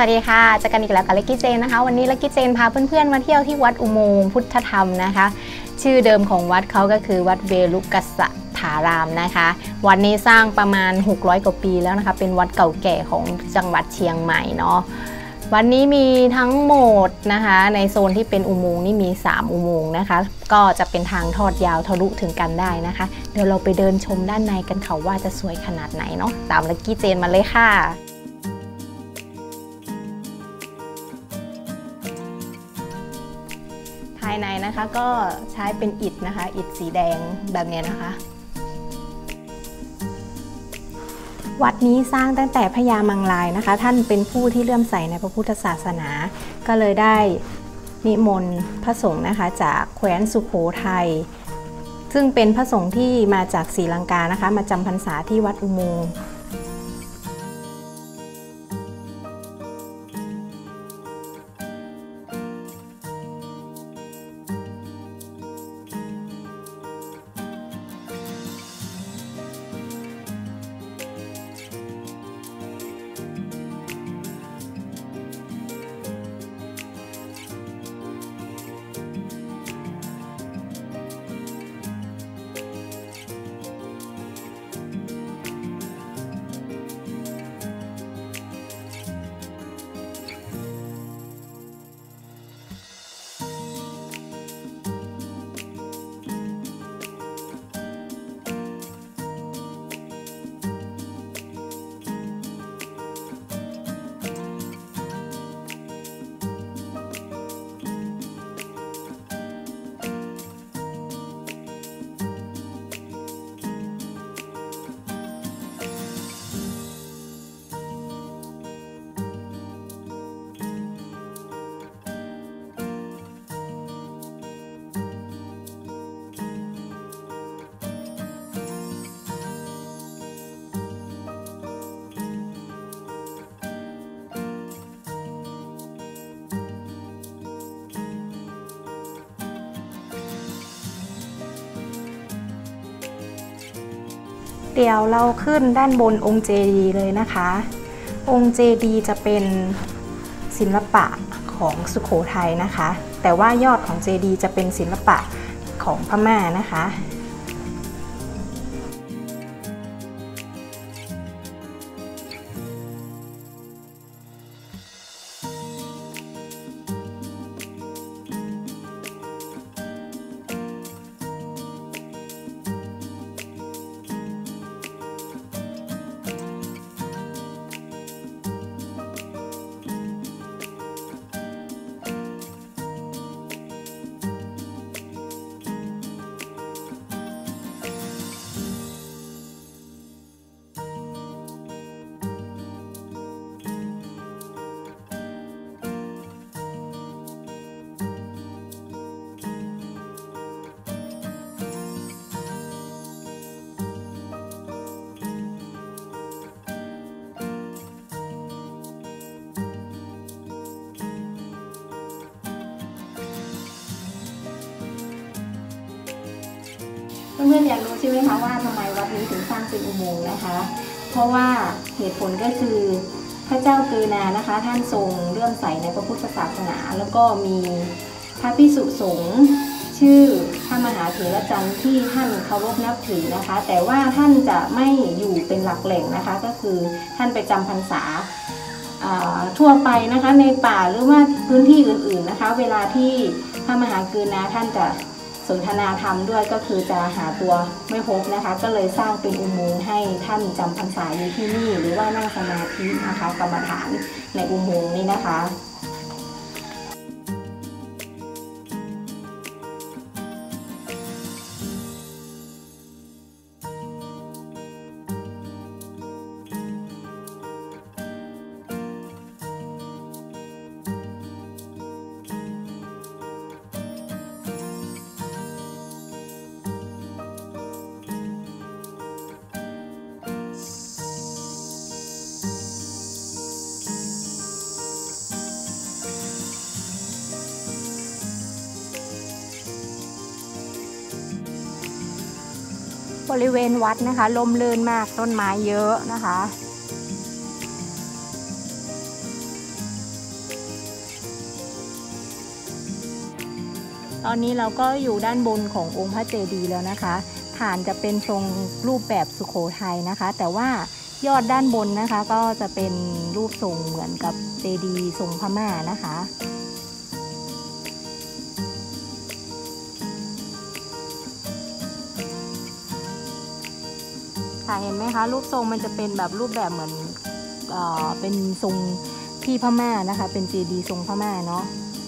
วัสดีค่ะเจอกันอีกแล้วกับลักกี้เจนนะคะวันนี้ลักกี้เจนพาเพื่อนๆมาเที่ยวที่วัดอุโมงค์พุทธธรรมนะคะชื่อเดิมของวัดเขาก็คือวัดเวลุกัสสถารามนะคะวัดนี้สร้างประมาณ600กว่าปีแล้วนะคะเป็นวัดเก่าแก่ของจังหวัดเชียงใหม่เนาะวันนี้มีทั้งหมดนะคะในโซนที่เป็นอุโมงค์นี่มี3อุโมงค์นะคะก็จะเป็นทางทอดยาวทะลุถึงกันได้นะคะเดี๋ยวเราไปเดินชมด้านในกันค่ะว่าจะสวยขนาดไหนเนาะตามลักกี้เจนมาเลยค่ะภายในนะคะก็ใช้เป็นอิฐนะคะอิฐสีแดงแบบนี้นะคะวัดนี้สร้างตั้งแต่พญามังลายนะคะท่านเป็นผู้ที่เลื่อมใสในพระพุทธศาสนาก็เลยได้นิมนต์พระสงฆ์นะคะจากแคว้นสุโขทัยซึ่งเป็นพระสงฆ์ที่มาจากศรีลังกานะคะมาจำพรรษาที่วัดอุโมงค์เดี๋ยวเราขึ้นด้านบนองค์เจดีย์เลยนะคะองค์เจดีย์จะเป็นศิลปะของสุโขทัยนะคะแต่ว่ายอดของเจดีย์จะเป็นศิลปะของพม่านะคะเพื่อนๆอยากรู้ใช่ไหมคะว่าทำไมวัดนี้ถึงสร้างเป็นอุโมงค์นะคะเพราะว่าเหตุผลก็คือพระเจ้ากือนานะคะท่านทรงเลื่อมใสในพระพุทธศาสนาแล้วก็มีพระภิกษุสงฆ์ชื่อพระมหาเถรจันทร์ที่ท่านเคารพนับถือนะคะแต่ว่าท่านจะไม่อยู่เป็นหลักแหล่งนะคะก็คือท่านไปจำพรรษาทั่วไปนะคะในป่าหรือว่าพื้นที่อื่นๆนะคะเวลาที่พระมหากือนาท่านจะสนทนาธรรมด้วยก็คือจะหาตัวไม่พบนะคะก็เลยสร้างเป็นอุโมงค์ให้ท่านจำพรรษาอยู่ที่นี่หรือว่านั่งสมาธินะคะกรรมฐานในอุโมงค์นี้นะคะบริเวณวัดนะคะร่มรื่นมากต้นไม้เยอะนะคะตอนนี้เราก็อยู่ด้านบนขององค์พระเจดีย์แล้วนะคะฐานจะเป็นทรงรูปแบบสุโขทัยนะคะแต่ว่ายอดด้านบนนะคะก็จะเป็นรูปทรงเหมือนกับเจดีย์ทรงพม่านะคะค่ะเห็นไหมคะรูปทรงมันจะเป็นแบบรูปแบบเหมือนเป็นทรงที่พม่านะคะเป็นเจดีย์ทรงพม่าเนาะ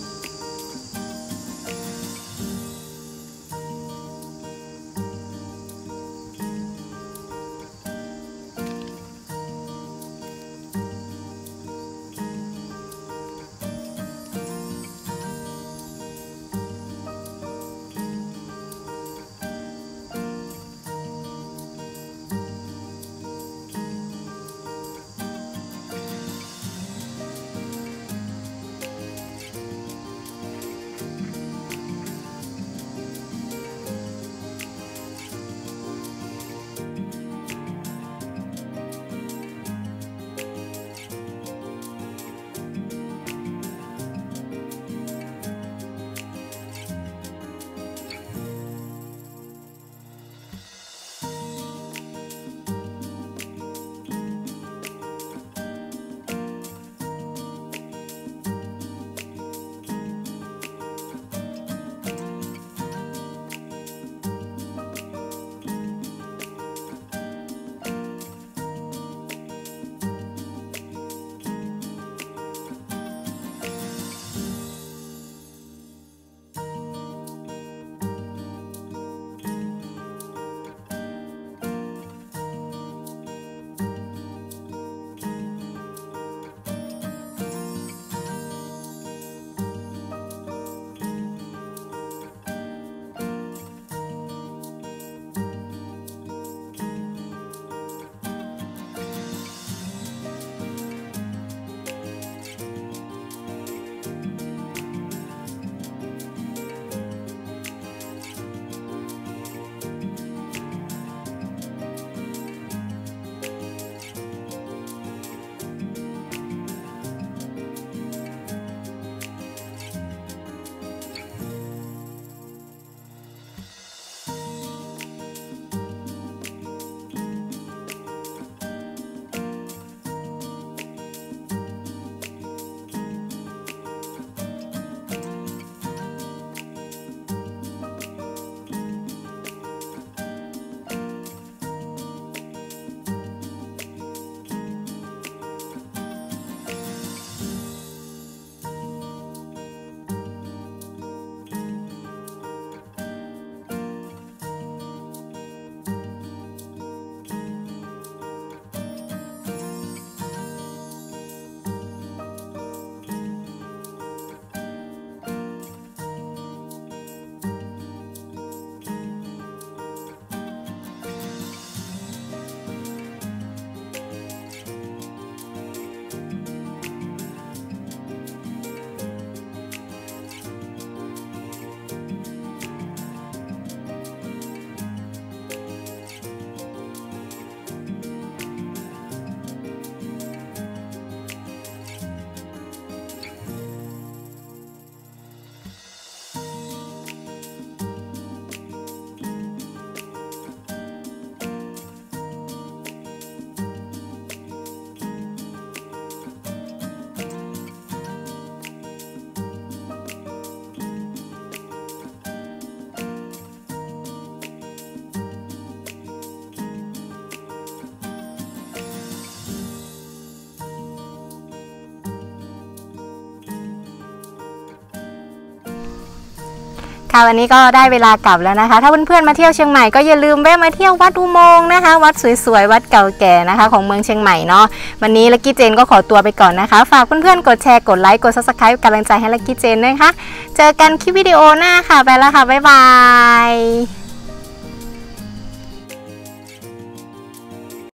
ค่ะวันนี้ก็ได้เวลากลับแล้วนะคะถ้าเพื่อนๆมาเที่ยวเชียงใหม่ก็อย่าลืมแวะมาเที่ยววัดอุโมงค์นะคะวัดสวยๆวัดเก่าแก่นะคะของเมืองเชียงใหม่เนาะวันนี้ลักกี้เจนก็ขอตัวไปก่อนนะคะฝากเพื่อนๆกดแชร์กดไลค์กด Subscribe กำลังใจให้ลักกี้เจนด้วยค่ะเจอกันคลิปวิดีโอหน้าค่ะไปแล้วค่ะบ๊ายบาย